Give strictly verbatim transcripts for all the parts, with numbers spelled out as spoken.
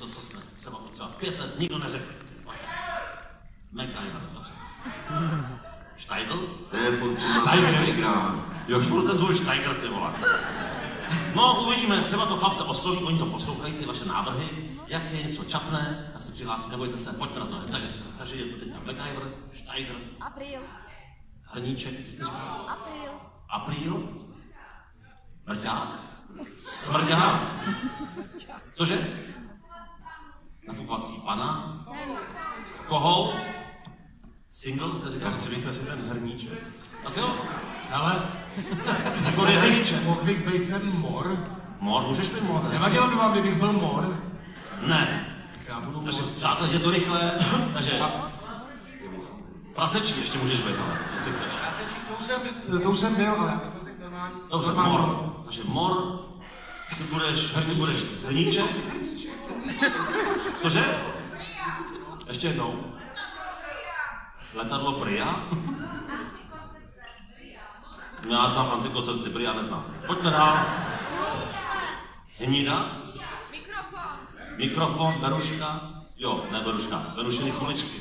něco, co jsme třeba potřeba pět let nikdo neřekl. MacGyver, dobře. Steigl? To je furt Steigl. Jo, furt ten tvůj Steigl, ty vole. No, uvidíme, třeba to chlapce osloví, oni to poslouchají, ty vaše návrhy. Jak je něco čapné, tak se přihlásí, nebojte se, pojďme na to. Tak, takže je to teďka MacGyver, Steigl. Apríl. Hrníček, jste říkal? Apríl. Apríl? Mrďák? Smrďák? Cože? Nafukovací pana? Kohout? Single, jste říkal? Já chci být asi ten hrníček. Tak jo? Hele, Igor je hrníček. mohl bych být ten mor? Mor, můžeš být mor? Nevadilo by vám, kdybych byl mor? Ne. Tak já budu Takže mor. přátelé, je to rychle, takže... A- Prasečí ještě můžeš být, ale, jestli chceš. To už jsem, to už jsem byl, ale... Dobře, mor. Takže mor, ty budeš, ty budeš hrníček. Cože? Ještě jednou. Letadlo Bria? Já znám antikoncepci, Bria neznám. Pojďme dál. Hnída? Mikrofon. Mikrofon, Beruška? Jo, ne Beruška, Berušiny chuličky.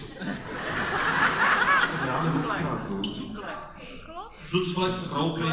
Zucflek, kroupy,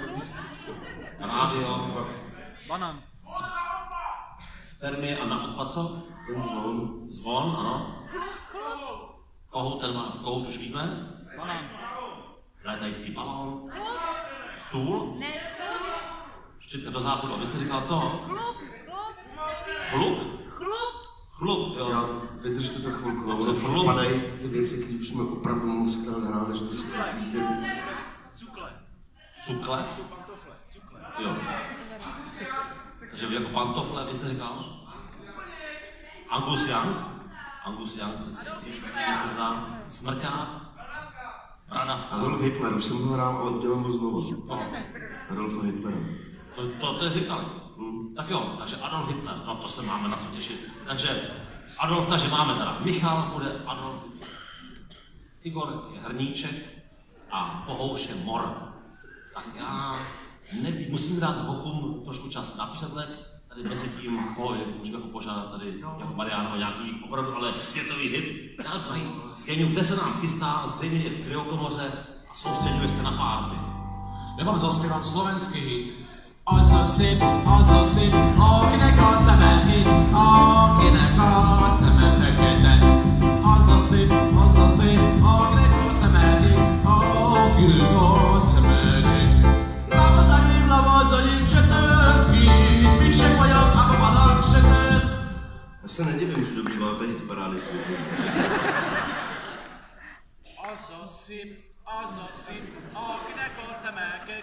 rádio, Banan. spermie a na odpad co? Ten zvon. Zvon, ano. Kohout, ten má, v kohout už víme. Banan. Létající balón. Sůl. Ne, Štítka do záchodu. A vy jste říkal co? chlup, chlup, Hluk? chlup. Chlup, jo. Já vydržte to chvilku, Dobře, ale chlup. padají ty věci, které už jsme opravdu moc krát hráli, že to si víte. Cukle. Cukle? Pantofle. Cukle. Jo. Takže vy jako pantofle, vy jste říkal? Angus Young? Angus Young, to si, si, si, si znám. Smrťák? Rana. Adolf Hitler, už jsem ho hrál, ale udělám ho znovu. Oh. Adolfa Hitlera. To, to, to je říkali. Hmm. Tak jo, takže Adolf Hitler, no to se máme na co těšit. Takže Adolf, takže máme teda Michal, bude Adolf Hitler. Igor je hrníček a Pohouš je mor. Tak já ne, musím dát hochům trošku čas na přehled. Tady mezi tím, oh, můžeme ho požádat tady jako Mariánova nějaký opravdu, ale světový hit. Já najít Geniu, kde se nám chystá, zřejmě je v kryokomoře a soustředuje se na párty. Já vám zaspívám slovenský hit. Az a szép, az a szép, akinek a szeme híd, akinek a szeme fekete. Az a szép, az a szép, akinek a szeme híd, akinek a szeme híd. Lavazaim, lavazaim, sötét kít, míg se vagyok, abba vannak sötét. Já se nedivím, že dobýváte hit parády světů. Az a szép, az a szép, akinek a szeme kék.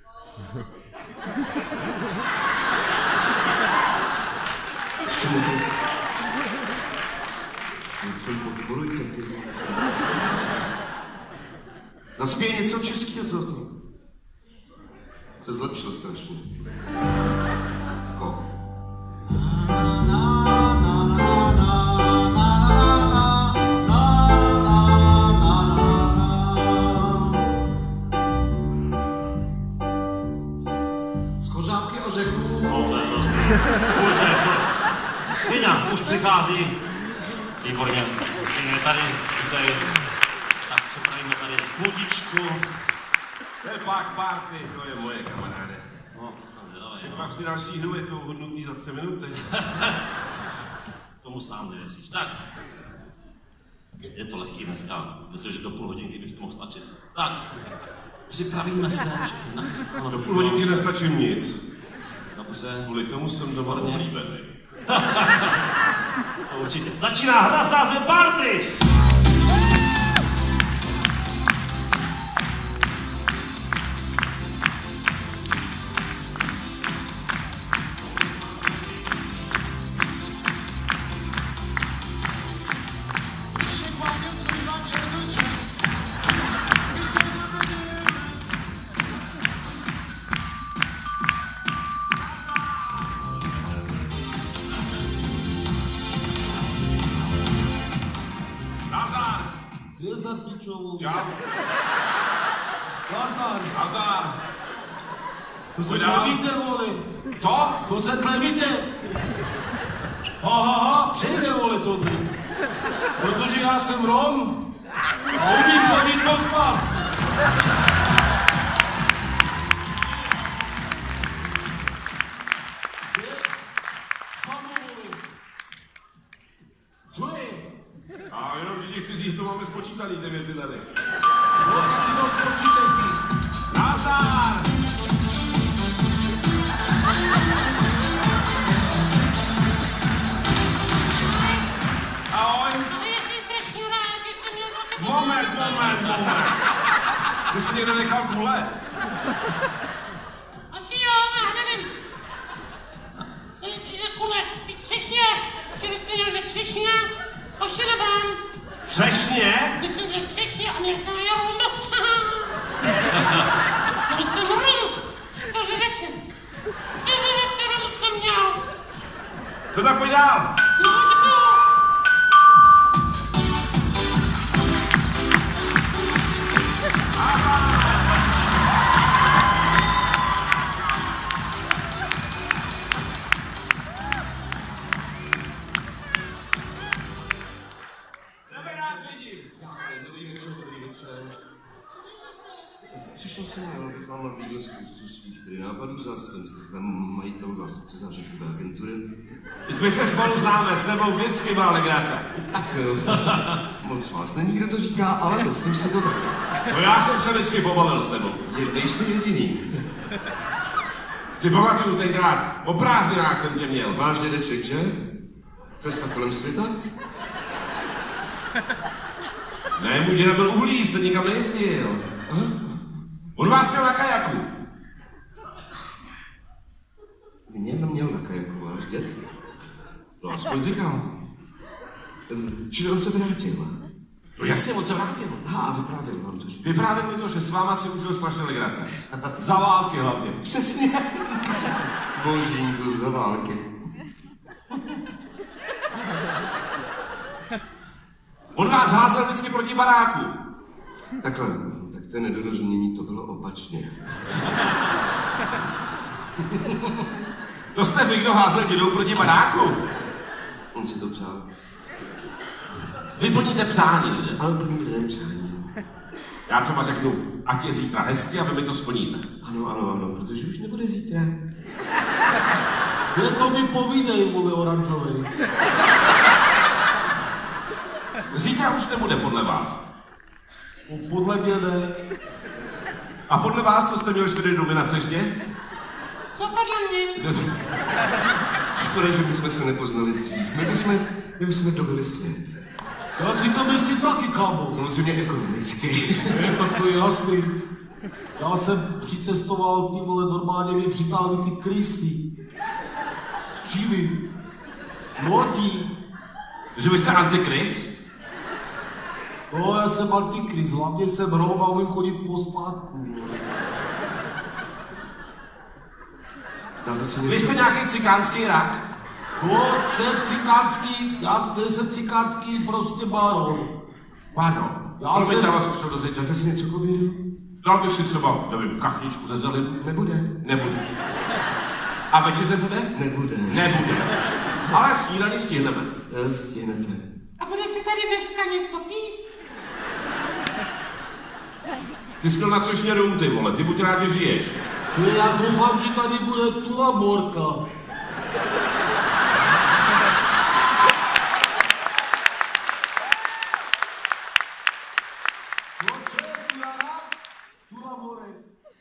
Ještě mu to... V tom podporujte, ty vole. Zaspěj něco českého, co to? Se zlepšil strašně. Jako... Půjďte se. Hyňa, už přichází. Výborně. Je tady, tady. Tak připravíme tady půdičku. To je pak party, to je moje, kamaráde. No, to jsem zvědavý. Připrav si další hru, je to hodnutý za tři minuty. Tomu sám nevěříš. Tak. Je to lehký dneska. Myslím, že do půl hodinky byste mohl stačit. Tak. Připravíme se. Do půl hodinky nestačím nic. Dobře. Kvůli tomu jsem doma oblíbený. To určitě. Začíná hra s názvem Party! Čau. Nazdar. Nazdar. To se Pojď dál. tlevíte, voli. Co? To se tlevíte. Ha, ha, ha. Přejde, vole, tohle. Protože já jsem Rom a umím chodit pospat. Co je? A jenom ti chci říct, to máme spočítaný ty věci tady. No, tak si to spočítej. Nazdar! Ahoj! Moment, moment, moment! Ty jsi někde nechal kule? Asi jo, já nevím. To je to kule, ty třešně, včera jste měl ve třešně, oštěna vám. Třešně? Když jsem měl třešně a měl jsem já rum. Měl jsem rum, čtyři věci. Čtyři věci rum jsem měl. To tak pojď dál! No, děkuju. Přišel jsem, abych vám nabídl spoustu svých tedy nápadů, zase jsem majitel zástupce zážitkové agentury. Teď my se spolu známe, s tebou vždycky má legrace. Tak jo, moc vás není, kdo to říká, ale myslím si to tak. No já jsem se vždycky pobavil s tebou. Nejste jediný. Si pamatuju tenkrát, o prázdninách jsem tě měl. Váš dědeček, že? Cesta kolem světa? Ne, můj děda byl uhlí, jste nikam nejezdil. On vás měl na kajaku. Mě měl na kajaku váš děd? No aspoň říkal. Čili on se vrátil. No jasně, on se vrátil. Aha, a vyprávěl vám to, že? Vyprávěl mi to, že s váma si užil strašně legrace. Za války hlavně. Přesně. Božínku, za války. On vás házel vždycky proti baráku. Takhle, tak to je nedorozumění, to bylo opačně. To jste vy, kdo házel dědou proti baráku. On si to přál. Vyplníte přání, že? Ale plní lidem přání. Já třeba řeknu, ať je zítra hezky a vy mi to splníte. Ano, ano, ano, protože už nebude zítra. Kde to mi povídej, vole oranžovej? Zítra už nebude podle vás. Podle mě ne. A podle vás, co jste měli čtyři domy na Třešně? Co podle mě? Škoda, že my jsme se nepoznali dřív. My bychom, my bychom dobili svět. Já si to myslím taky, kámo. Samozřejmě ekonomicky. Ne, tak to je jasný. Já jsem přicestoval, ty vole, normálně mi přitáhli ty krysy. Z Číny. Lodí. Že vy jste antikrys? No, já jsem antikrys, hlavně jsem Rom a umím chodit po spátku. Dáte si Vy něco? jste nějaký cikánský rak? No, jsem cikánský, já jsem cikánský prostě baron. Pardon. Já Promiňte, jsem- já vás zkušel do řeči. Dáte si něco k obědu? Dal bych si třeba, nevím, kachničku ze zelinu? Nebude. Nebude. A večeře bude? Nebude. Nebude. Ale snídaní stihneme. Eh, Stihnete. A bude si tady dneska něco pít? Ty jsi měl na Třešně rum, ty vole, ty buď rád, že žiješ. Já doufám, že tady bude tula morka. No, co je tula rád? Tula morek.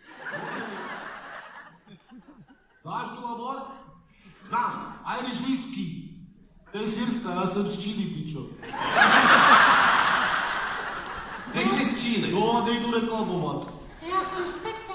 Znáš tula mor? Znám. Irish whisky. To je syrská, já jsem z Číny, pičo. Ty jsi z Číny. No a nejdu reklamovat. Já jsem z Pece.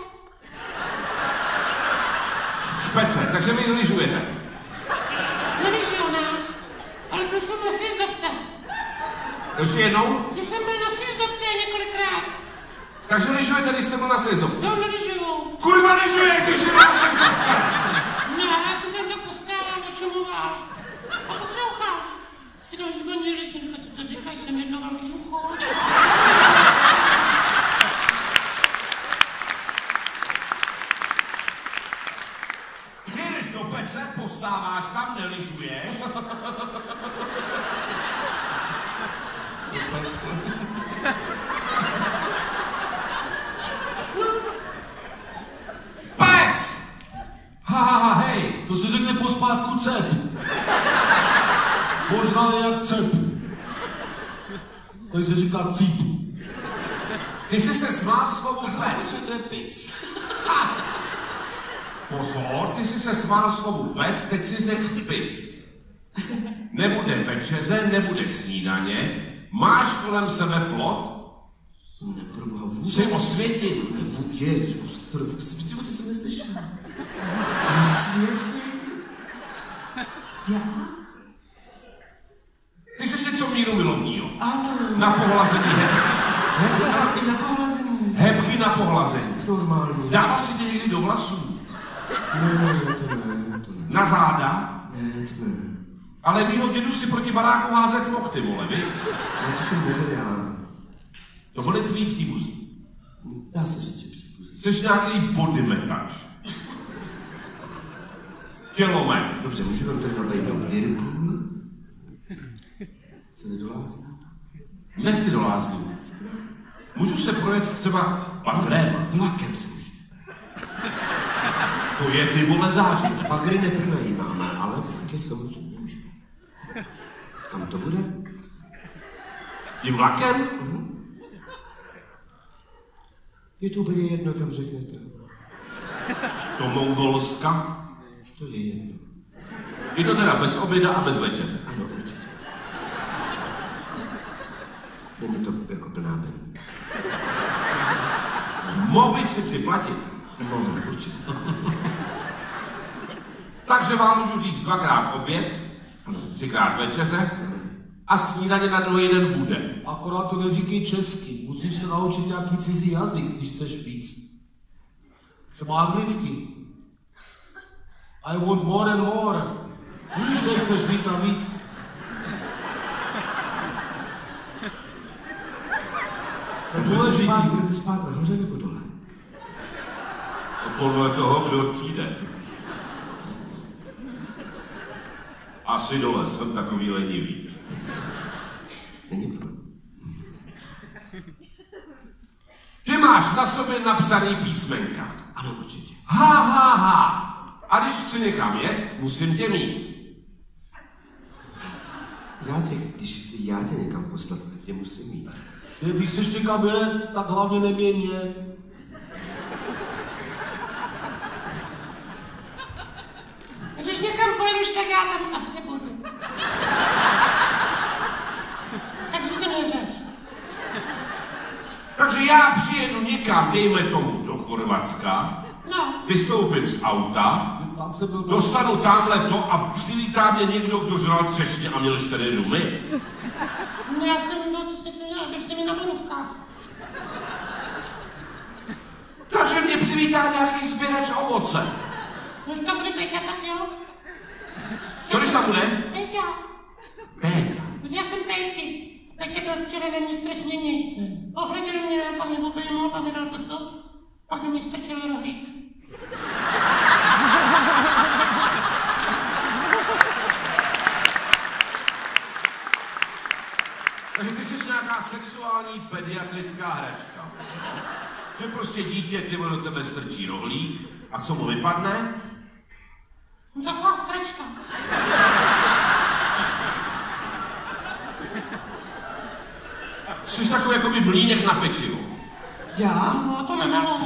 Z Pece, takže vy lyžujete. Nevyžiju, ne? Ale byl jsem na sjezdovce. Ještě jednou? Že jsem byl na sjezdovce několikrát. Takže lyžujete, když jste byl na sjezdovce. Co nevyžiju? Kurva lyžuje, když jsi byl na sjezdovce. No, já jsem tam tak postával, začumoval. A poslouchal. Když tam zvonili, jsem říkal, co to říkáš, jsem jedno velký ucho. Ty jdeš do Pece, postáváš tam, nelyžuješ. pec. Pec! Ha, ha, ha, hej! To se řekne pospátku cep. Požraný jak cep. Tady se říká cíp. Ty jsi se smál slovu pec. To je pic. Pozor, ty jsi se smál slovu pec, teď si řekl pic. Nebude večeře, nebude snídaně, máš kolem sebe plot, Neproboha, vůbec. jsi osvětin. Ježiš, v životě jsem neslyšel. A světě? Já? Ty jsi něco míru milovního. Ano. Na pohlazení hebky. Hebky, ale i na pohlazení. Hebky na pohlazení. Normálně. Dávám si tě někdy do vlasů. Ne, ne, ne, to ne, to ne. Na záda. Ne, to ne. Ale mýho dědu si proti baráku házet mohl, ty vole, viď? Ne, to jsem nebyl já. To byly tvý příbuzní. Dá se říct, že příbuzný. Jsi nějaký bodymetač. Tělomet. Dobře, můžu vám tady nabídnout Whirlpool? Chcete do lázna? Nechci do lázní. Můžu se projet třeba bagrem. Vlakem se můžete. To je ty vole zážitek. Bagry nepronajímáme, ale vlaky samozřejmě můžeme. Kam to bude? Tím vlakem? Uh-huh. Je to úplně jedno, kam řeknete. Do Mongolska? To je jedno. Je to teda bez oběda a bez večeře. Ano, určitě. Není to jako plná peníze. Mohl bych si připlatit. Mohl, určitě. Takže vám můžu říct dvakrát oběd, třikrát večeře a snídaně na druhý den bude. Akorát to neříkej česky. Musíš se naučit nějaký cizí jazyk, když chceš víc. Třeba anglicky. I want more and more. Víš, že chceš víc a víc. Budete spát, budete spát nahoře nebo dole? Podle toho, kdo přijde. Asi dole, jsem takový lenivý. Není problém. Ty máš na sobě napsaný písmenka. Ano, určitě. Ha, ha, ha. A když chci někam jet, musím tě mít. Já tě, když chci já tě někam poslat, tak tě musím mít. Když chceš někam jet, tak hlavně neměně. Když někam pojedeš, tak já tam asi nebudu. Takže to neřeš. Takže já přijedu někam, dejme tomu, do Chorvatska, No, vystoupím z auta, Tam se byl dostanu tamhle to a přilítá mě někdo, kdo žral třešně a měl čtyři rumy. no já jsem to, co jsem měla, byl jsem mi na borůvkách. Takže mě přivítá nějaký sběrač ovoce. No už tam bude Peťa, tak jo? Co když tam bude? Peťa. Péťa. Já jsem Pejky. Peťa byl včera na mě strašně něžný. Ohleděl mě, pak mě obejmul, pak mi dal pusu, pak do mě strčil rohlík. Takže ty jsi nějaká sexuální pediatrická hračka. Že prostě dítě, ty do tebe strčí rohlík a co mu vypadne? No taková sračka. Jsi takový jako by mlýnek na pečivo. Já? No to nemalo.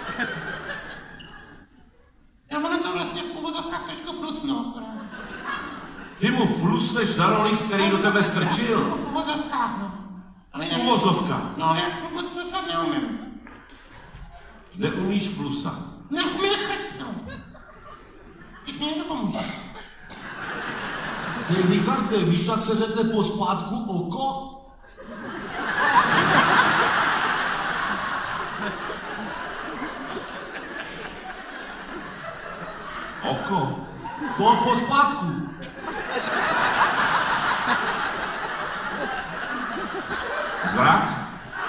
Já mám na to vlastně v původovkách trošku flusno, akorát. Ty mu flusneš na rohlík, který do tebe strčil. V uvozovkách, no. Ale V uvozovkách. No, jak vůbec flusat neumím. Neumíš flusat. Neumím chrstnout. Když mi někdo pomůže. Hej, Richarde, víš, jak se řekne pospátku oko? Oko. No, pospátku. Zrak.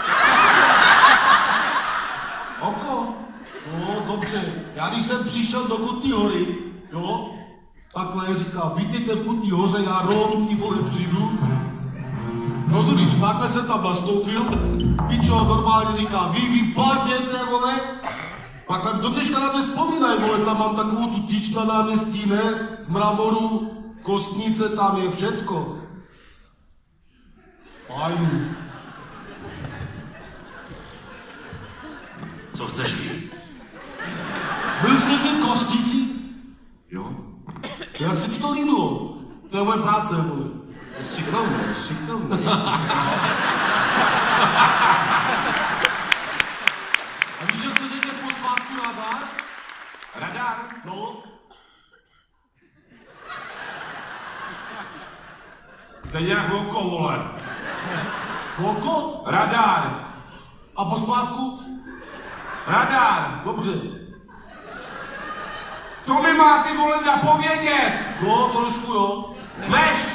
Oko. No, dobře. Já když jsem přišel do Kutní Hory, jo, takhle říká, vítejte v Kutní Hoře, já Rom, ty vole, přijdu. Rozumíš, takhle jsem tam nastoupil, pičo normálně říká, vy vypadněte, vole. Pak tam do dneška na mě vzpomínaj, vole, tam mám takovou tu tyč na náměstí, ne? Z mramoru, kostnice, tam je všecko. Fajn. Co chceš víc? Byl jsi někdy v Kostnici? Jo? Jak se ti to líbilo? To je moje práce, vole. Šikovné, šikovné. A víš, jak se řekne pospátku radar? Radar? No. Jste nějak oko, vole. Kolko? Radar. A pospátku? Radar. Dobře. To mi má ty vole napovědět. No, trošku jo. Lež.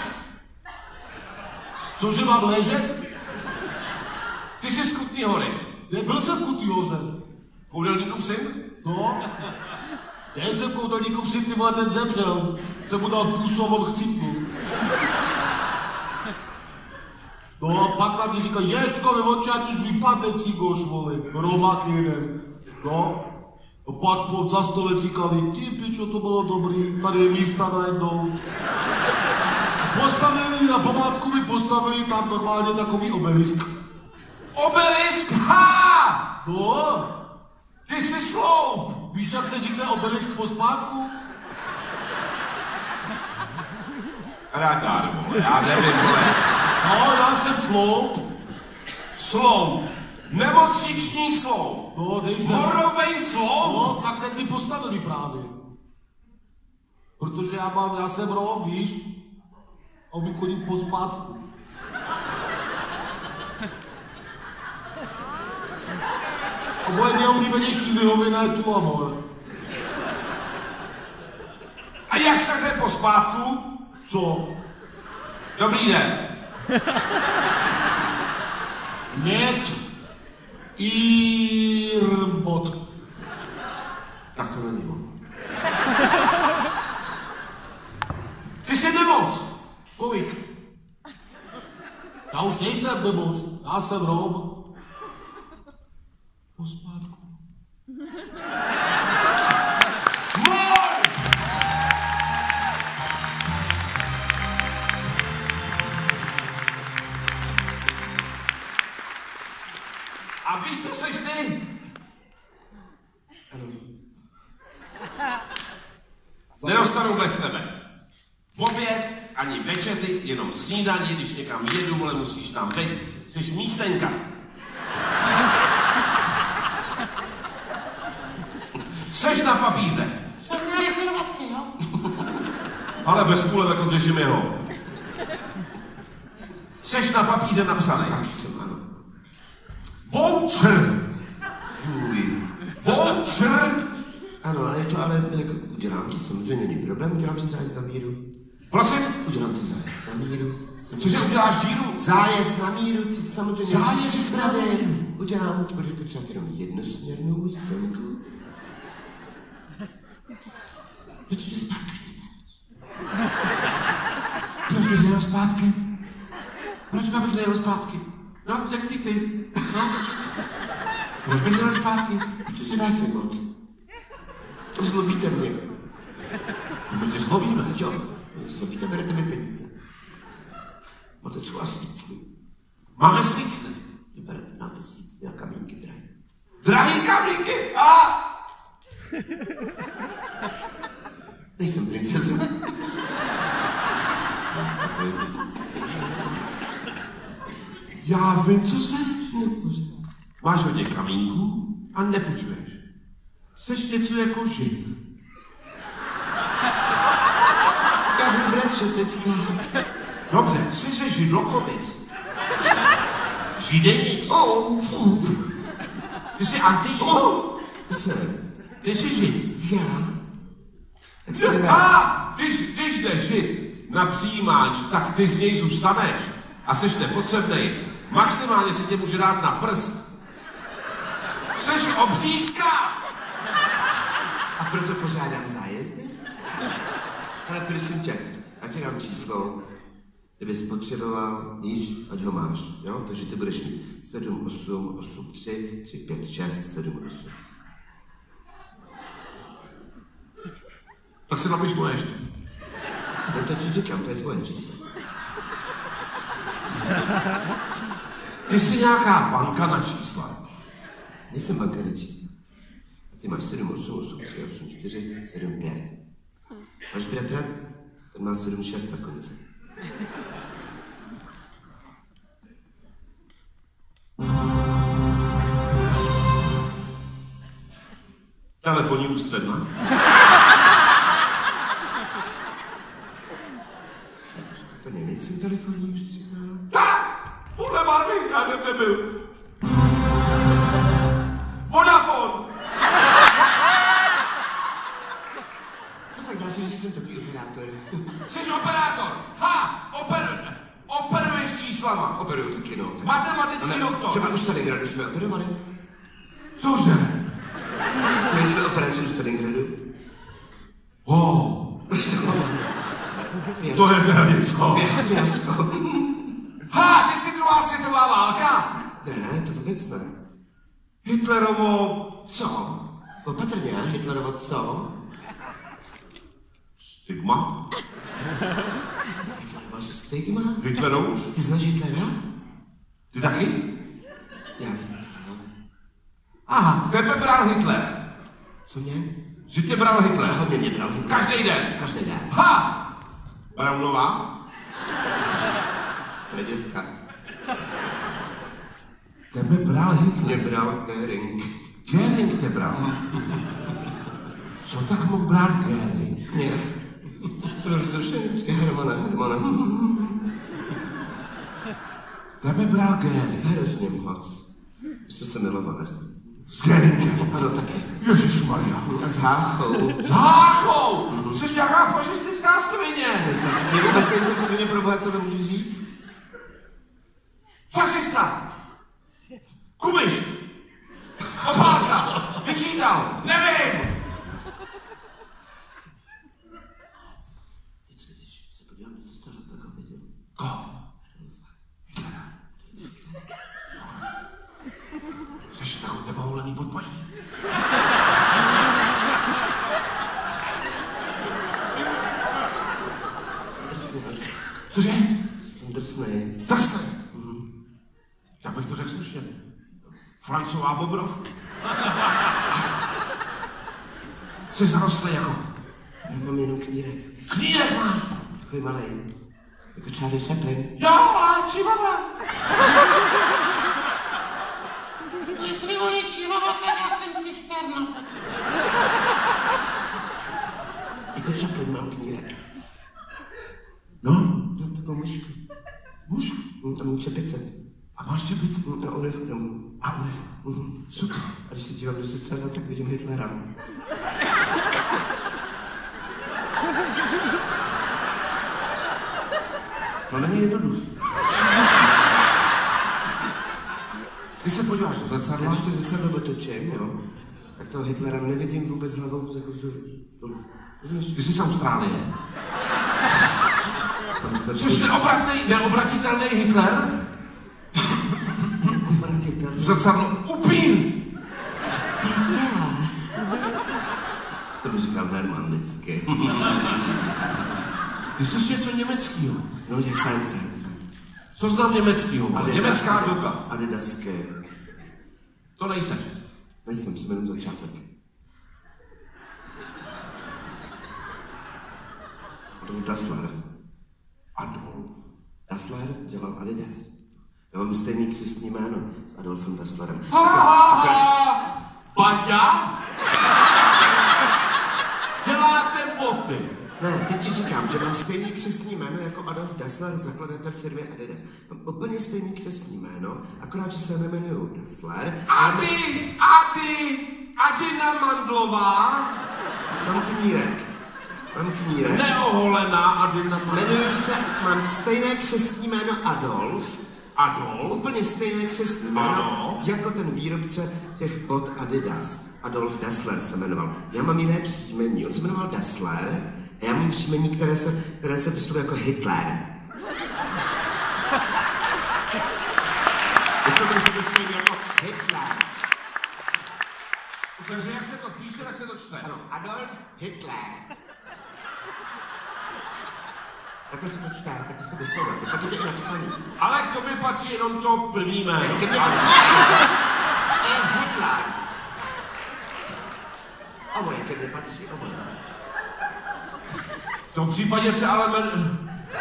Cože mám ležet? Ty jsi z Kutný Hory. Nebyl jsem v Kutný Hoře. Koudelníkův syn? No. Já jsem koudelníkův syn, ty vole, ten zemřel. Jsem mu dal půso, on chcípnul. No a pak tam mi říká, Ježko, mi oči, ať už vypadne cigoš, vole. Romak jeden. No. A pak pod za stole říkali, ty pičo, to bylo dobrý, tady je místa najednou. A postavili, na památku mi postavili tam normálně takový obelisk. Obelisk, ha! No. Ty jsi sloup. Víš, jak se říkne obelisk pospátku? Radar, vole, já nevím, vole. No, já jsem sloup. Sloup. Nemocniční sloup. No, dej se. Morovej sloup. No, tak teď mi postavili právě. Protože já mám, já jsem rob, víš? A umím chodit pospátku. A moje nejoblíbenější lihovina je tu amor. A jak se jde pospátku? Co? Dobrý den. Net. Irbot. Tak to není on. Ty jsi nemoc. Kolik? Já už nejsem nemoc, já jsem rob. Pospátku. Moj! A víš, co seš ty? Ano. Nedostanu bez tebe. V oběd, ani večeři, jenom snídaní, když někam jedu, vole, musíš tam být. Jsi místenka. Seš na papíře. Jsem na rezervaci, jo? Ale bez kulevek odřeším jeho. Seš na papíře napsaný. Taky jsem, ano. Voucher. Juj. Voucher. Ano, ale je to, ale jako udělám ti samozřejmě není problém, udělám ti zájezd na míru. Prosím? Udělám ti zájezd na míru. Cože uděláš díru? Zájezd na míru, ty samozřejmě Zájezd na míru. Udělám, ti budeš potřebovat jenom jednosměrnou jízdenku. Protože zpátky už nepůjdeš. Proč bych nejel zpátky? Proč bych nejel zpátky? No, řekni ty. No, proč bych nejel zpátky? Protože vás je moc. Zlobíte mě. My tě zlobíme. Jo, zlobíte, berete mi peníze. Máte třeba svícny. Máme svícny. Vyberete, máte svícny a kamínky drahé. Drahý kamínky! A! Nejsem princezna. Já vím, co seš. Máš hodně kamínků a nepůjčuješ. Seš něco jako žid. Já budu bratře teďka. Dobře, jsi ze Židlochovic. Židenic. Oh, fů. Ty jsi antižid. Oh, jsem. Ty jsi žid. Já? Tak se jdeme. A když, když jde žid na přijímání, tak ty z něj zůstaneš a seš nepotřebnej. Maximálně se tě může dát na prst. Seš obřízka. A proto pořádám zájezdy? Ale prosím tě, ať ti dám číslo. Kdybys potřeboval, víš, ať ho máš, jo? Takže ty budeš mít sedm, osm, osm, tři, tři, pět, šest, sedm, osm. Tak se napiš moje ještě. No to ti říkám, to je tvoje číslo. Ty jsi nějaká banka na čísla. Nejsem banka na čísla. A ty máš sedm, osm, osm, tři, osm, čtyři, sedm, pět. Máš bratra? Ten má sedm, šest na konci. Telefonní ústředna. To nejsem telefonní ústředna. Tak! Podle barvy, já jsem nebyl. Vodafone! No tak dá se říct, že jsem takový operátor. Jsi operátor! Ha! Oper... Operuješ číslama. Operuju taky, no. Tak... Matematický doktor. Třeba u Stalingradu jsme operovali. Cože? Měli jsme operaci u Stalingradu. Oh. To je teda něco. Fiasko. Ha! Ty jsi druhá světová válka? Ne, to vůbec ne. Hitlerovo... Co? Opatrně, Hitlerovo co? Stigma? Hitlerovo stigma? Hitlerouš? Ty znáš Hitlera? Ty taky? Já vím. Aha, tebe bral Hitler. Co mě? Že tě bral Hitler. Hodně mě bral Hitler. Každý den. Každý den. Ha! Braunová? To je děvka. Tebe bral Hitler. Mě bral Göring. Göring tě bral. Co tak mohl brát Göring? Mě. Jsem rozrušený, vždycky Hermana, Hermana. Tebe bral Göring. Hrozně moc. My jsme se milovali. S Göringem? Ano, taky. Ježišmarja. A s Háchou. S Háchou! Mm-hmm. Jsi nějaká fašistická svině. Nejsem svině, vůbec nejsem svině, pro boha, jak tohle můžu říct? Fašista! Kubiš! Opálka! Vyčítal! Nevím! Vždycky, když se podívám na to, tak ho viděl. Koho? Hitlera. Jsi takový nevoholený podpaní. Jsem drsný. Cože? Jsem drsný. Drsný? Mhm. Já bych to řekl slušně. Francová Bobrov. Jsi zarostlý jako... Já mám jenom knírek. Knírek máš? Takový malej. Jako Charlie Chaplin. Jo, a čivava. Jestli on je čivava, tak já jsem cisterna. Jako Chaplin mám knírek. No? Mám takovou mužku. Mužku? A mám čepice. A máš čepici? A uniformu. A uniformu. Mhm. Super. A když se dívám do zrcadla, tak vidím Hitlera. To není jednoduchý. Ty se podíváš do zrcadla? Když to zrcadlo otočím, jo, tak toho Hitlera nevidím vůbec hlavou jako vzhůru. Rozumíš? Ty jsi z Austrálie. Tam jsme... Jsi neobratný, neobratitelný Hitler? Bratitel. V zrcadlo upín! Bratela. To mi říkal Herman vždycky. Ty jsi něco německýho. No, já sám, sám, sám. Co znám německýho? Adidas. Německá doba. Adidaské. To nejseš. Nejsem, jsem jenom začátek. Adolf Dassler. Adolf. Dassler dělal Adidas. Já mám stejný křestní jméno s Adolfem Dasslerem. Baťa? Děláte boty. Ne, teď ti říkám, že mám stejný křestní jméno jako Adolf Dassler, zakladatel firmy Adidas. Mám úplně stejný křestní jméno, akorát, že se nejmenuju Dassler. Ady, Ady, Adina Mandlová. Mám knírek. Mám knírek. Neoholená Adina Mandlová. Jmenuju se, mám stejné křestní jméno Adolf. Adolf? Úplně stejné křestní jméno, Ano. jako ten výrobce těch bot Adidas. Adolf Dassler se jmenoval. Já mám jiné příjmení. On se jmenoval Dassler a já mám příjmení, které se, které se vyslovuje jako Hitler. Bude se to stejně jako Hitler. Takže jak se to píše, tak se to čte. Ano, Adolf Hitler. Takhle se to čte, takhle se to vyslovuje, tak je to i napsaný. Ale k tobě patří jenom to první jméno. Ke mně patří je Hitler. Oboje, ke mně patří, oboje. V tom případě se ale men...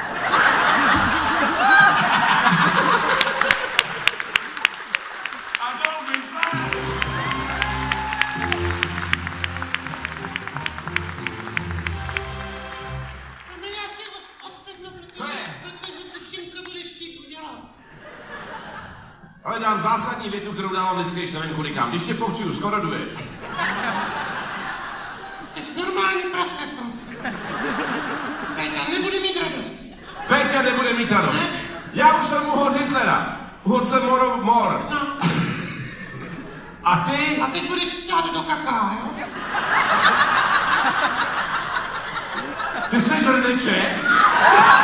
Adolf Hitler! No já si odsednu, Co je? protože tu šimku budeš chtít udělat. Ale dám zásadní větu, kterou dávám vždycky, když nevím kulikám. Když tě pochčuju, skoro duješ. Jsi normální prase v tom. Péťa nebude mít radost. Péťa nebude mít radost. Já už jsem uhod Hitlera. Uhod jsem mor, mor. No. A ty? A teď budeš stát do kaká, jo? Ty jsi hrneček?